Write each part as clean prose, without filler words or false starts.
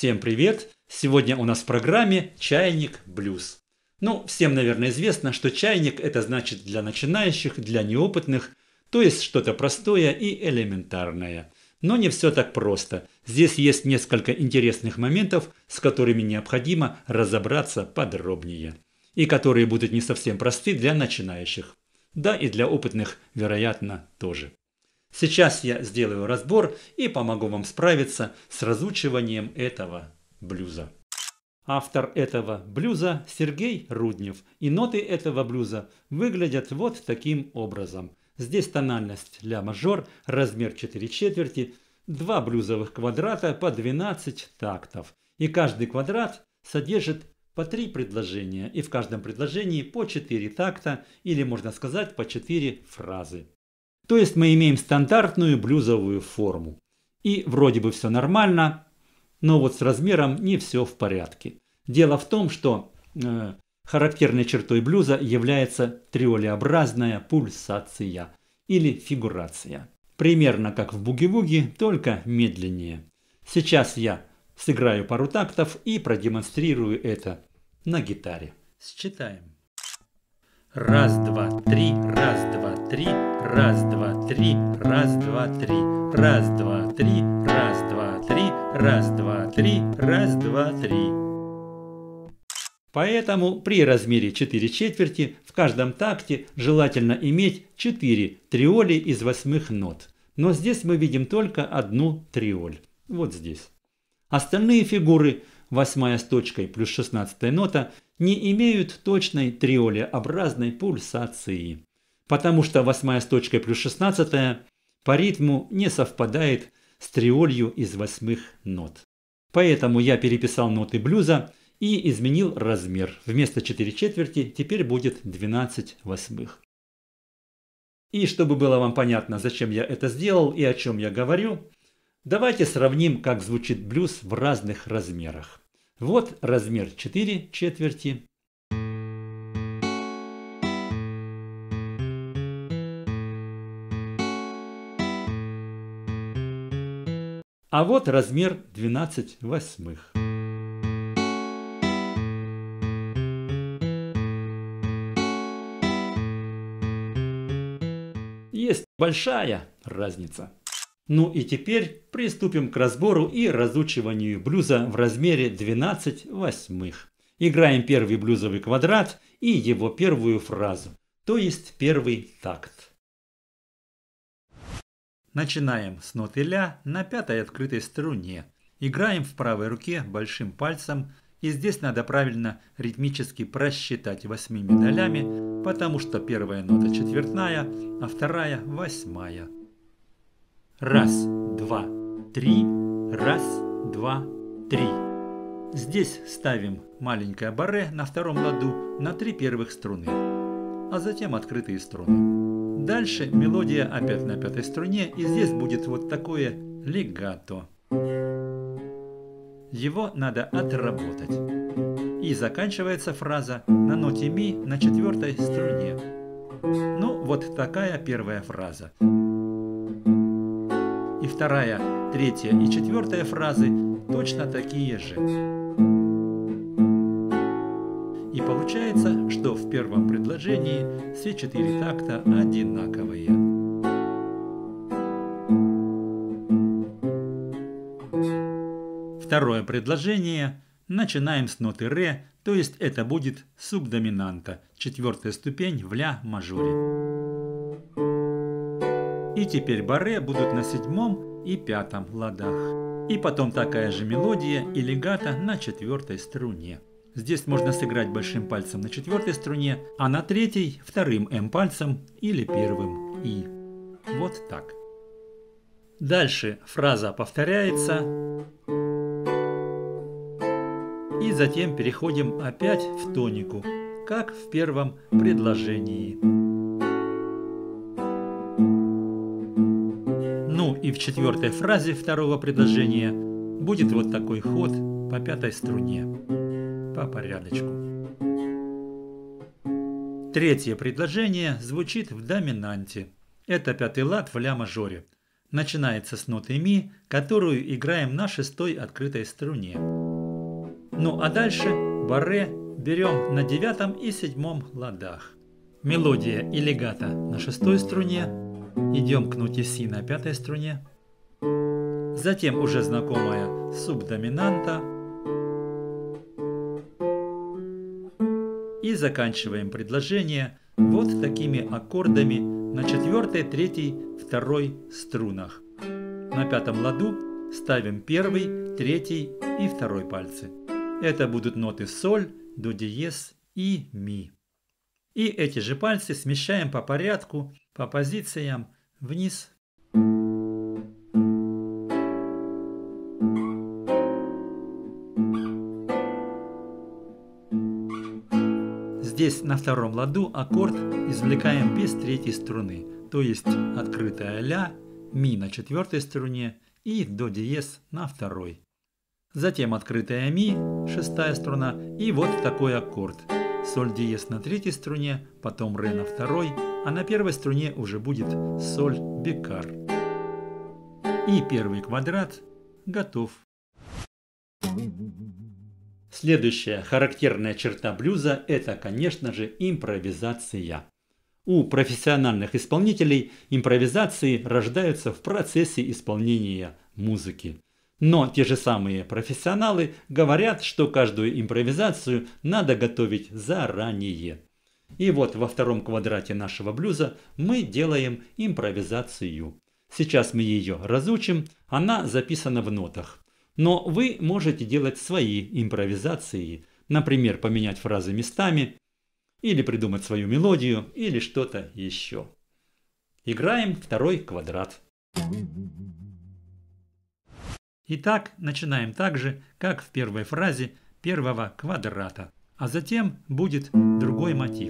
Всем привет! Сегодня у нас в программе «Чайник блюз». Ну, всем, наверное, известно, что чайник – это значит для начинающих, для неопытных, то есть что-то простое и элементарное. Но не все так просто. Здесь есть несколько интересных моментов, с которыми необходимо разобраться подробнее. И которые будут не совсем просты для начинающих. Да и для опытных, вероятно, тоже. Сейчас я сделаю разбор и помогу вам справиться с разучиванием этого блюза. Автор этого блюза Сергей Руднев, и ноты этого блюза выглядят вот таким образом. Здесь тональность ля мажор, размер 4/4, 2 блюзовых квадрата по 12 тактов. И каждый квадрат содержит по 3 предложения, и в каждом предложении по 4 такта, или можно сказать по 4 фразы. То есть мы имеем стандартную блюзовую форму. И вроде бы все нормально, но вот с размером не все в порядке. Дело в том, что характерной чертой блюза является триолеобразная пульсация или фигурация. Примерно как в буги-вуги, только медленнее. Сейчас я сыграю пару тактов и продемонстрирую это на гитаре. Считаем. Раз, два, три, раз, два, три, раз, два, три, раз, два, три, раз, два, три, раз, два, три, раз, два, три, раз, два, три. Поэтому при размере 4/4 в каждом такте желательно иметь 4 триоли из 8 нот. Но здесь мы видим только одну триоль. Вот здесь. Остальные фигуры, 8 с точкой плюс 16 нота, не имеют точной триолеобразной пульсации, потому что 8 с точкой плюс 16 по ритму не совпадает с триолью из 8 нот. Поэтому я переписал ноты блюза и изменил размер. Вместо 4/4 теперь будет 12/8. И чтобы было вам понятно, зачем я это сделал и о чем я говорю, давайте сравним, как звучит блюз в разных размерах. Вот размер 4/4. А вот размер 12/8. Есть большая разница. Ну и теперь приступим к разбору и разучиванию блюза в размере 12/8. Играем первый блюзовый квадрат и его первую фразу, то есть первый такт. Начинаем с ноты ля на 5-й открытой струне. Играем в правой руке большим пальцем, и здесь надо правильно ритмически просчитать 8 долями, потому что первая нота четвертная, а вторая 8. Раз, два, три, раз, два, три. Здесь ставим маленькое барре на втором ладу на 3 первых струны, а затем открытые струны. Дальше мелодия опять на 5-й струне, и здесь будет вот такое легато. Его надо отработать. И заканчивается фраза на ноте ми на 4-й струне. Ну, вот такая первая фраза. И вторая, третья и 4-я фразы точно такие же. И получается, что в первом предложении все 4 такта одинаковые. Второе предложение начинаем с ноты ре, то есть это будет субдоминанта, 4-я ступень в ля мажоре. И теперь барре будут на 7-м и 5-м ладах. И потом такая же мелодия и легато на 4-й струне. Здесь можно сыграть большим пальцем на 4-й струне, а на 3-й вторым М пальцем или первым И. Вот так. Дальше фраза повторяется. И затем переходим опять в тонику, как в первом предложении. Ну и в 4-й фразе второго предложения будет вот такой ход по 5-й струне. По порядочку. 3-е предложение звучит в доминанте. Это 5-й лад в ля мажоре. начинается с ноты ми, которую играем на шестой открытой струне. Ну а дальше барре берем на девятом и седьмом ладах. Мелодия и легато на шестой струне, идем к ноте си на пятой струне. Затем уже знакомая субдоминанта. И заканчиваем предложение вот такими аккордами на четвертой, третьей, второй струнах. На пятом ладу ставим первый, третий и второй пальцы. Это будут ноты соль, до диез и ми. И эти же пальцы смещаем по порядку, по позициям вниз. Здесь на втором ладу аккорд извлекаем без третьей струны, то есть открытая ля, ми на четвертой струне и до диез на второй. Затем открытая ми, шестая струна, и вот такой аккорд. Соль диез на третьей струне, потом ре на второй, а на первой струне уже будет соль бикар. И первый квадрат готов. Следующая характерная черта блюза – это, конечно же, импровизация. У профессиональных исполнителей импровизации рождаются в процессе исполнения музыки. Но те же самые профессионалы говорят, что каждую импровизацию надо готовить заранее. И вот во втором квадрате нашего блюза мы делаем импровизацию. Сейчас мы ее разучим, она записана в нотах. Но вы можете делать свои импровизации, например, поменять фразы местами, или придумать свою мелодию, или что-то еще. Играем второй квадрат. Итак, начинаем так же, как в первой фразе первого квадрата, а затем будет другой мотив.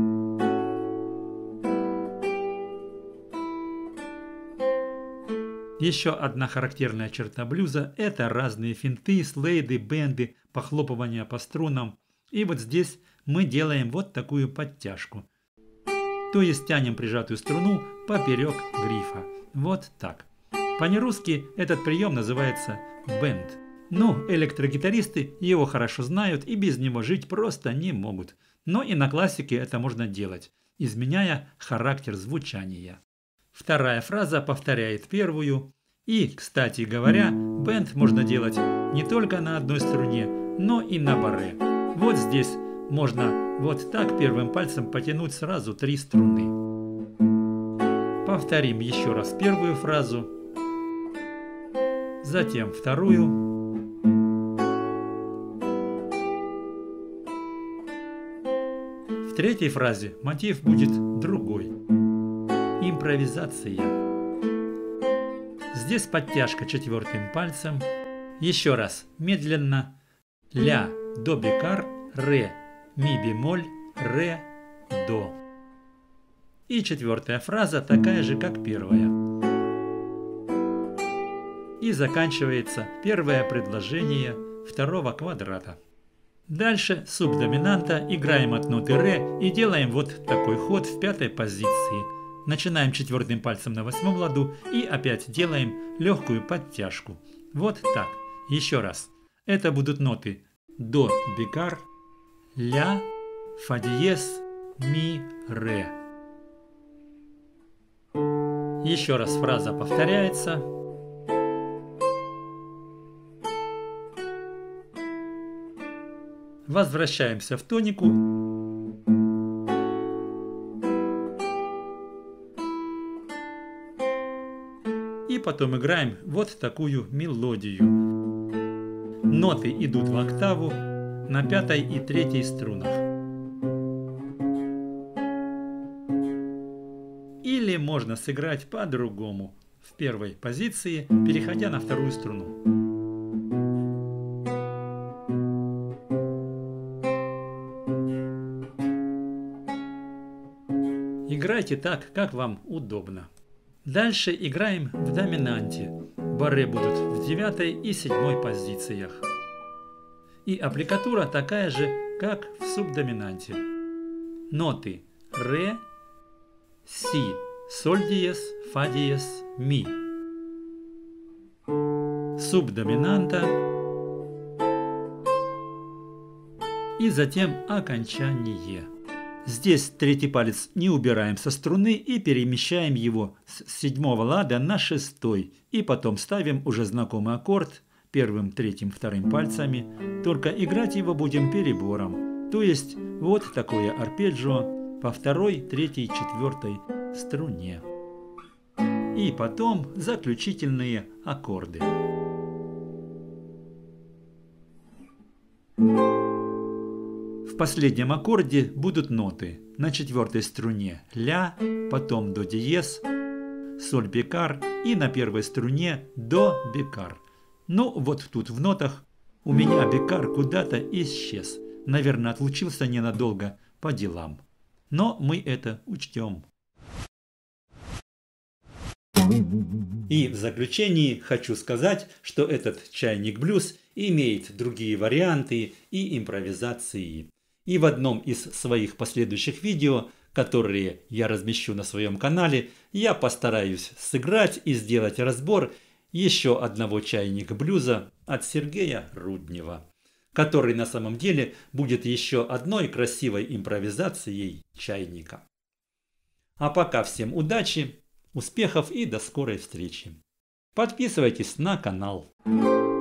Еще одна характерная черта блюза – это разные финты, слейды, бенды, похлопывания по струнам. И вот здесь мы делаем вот такую подтяжку. То есть тянем прижатую струну поперек грифа. Вот так. По-нерусски этот прием называется бенд. Но электрогитаристы его хорошо знают и без него жить просто не могут. Но и на классике это можно делать, изменяя характер звучания. Вторая фраза повторяет первую. И, кстати говоря, бенд можно делать не только на одной струне, но и на барре. Вот здесь можно вот так первым пальцем потянуть сразу 3 струны. Повторим еще раз первую фразу, затем вторую. В третьей фразе мотив будет другой. Импровизация. Здесь подтяжка четвертым пальцем. Еще раз, медленно. Ля, до бикар, ре, ми бемоль, ре, до. И четвертая фраза такая же, как первая. И заканчивается первое предложение второго квадрата. Дальше субдоминанта, играем от ноты ре и делаем вот такой ход в пятой позиции. Начинаем четвертым пальцем на восьмом ладу и опять делаем легкую подтяжку. Вот так. Еще раз. Это будут ноты до бикар, ля, фа диез, ми, ре. Еще раз фраза повторяется. Возвращаемся в тонику. И потом играем вот такую мелодию. Ноты идут в октаву на пятой и третьей струнах. Или можно сыграть по-другому, в первой позиции, переходя на вторую струну. Играйте так, как вам удобно. Дальше играем в доминанте. Барре будут в 9 и 7 позициях. И аппликатура такая же, как в субдоминанте. Ноты ре, си, соль диез, фа диез, ми. субдоминанта и затем окончание. Здесь третий палец не убираем со струны и перемещаем его с 7-го лада на 6-й. И потом ставим уже знакомый аккорд первым, третьим, вторым пальцами. Только играть его будем перебором. То есть вот такое арпеджио по 2-й, 3-й, 4-й струне. И потом заключительные аккорды. В последнем аккорде будут ноты. На 4-й струне ля, потом до диез, соль бикар и на 1-й струне до бикар. Ну вот тут в нотах у меня бикар куда-то исчез. Наверное, отлучился ненадолго по делам. Но мы это учтем. И в заключении хочу сказать, что этот чайник блюз имеет другие варианты и импровизации. И в одном из своих последующих видео, которые я размещу на своем канале, я постараюсь сыграть и сделать разбор еще одного чайника блюза от Сергея Руднева, который на самом деле будет еще одной красивой импровизацией чайника. А пока всем удачи, успехов и до скорой встречи. Подписывайтесь на канал.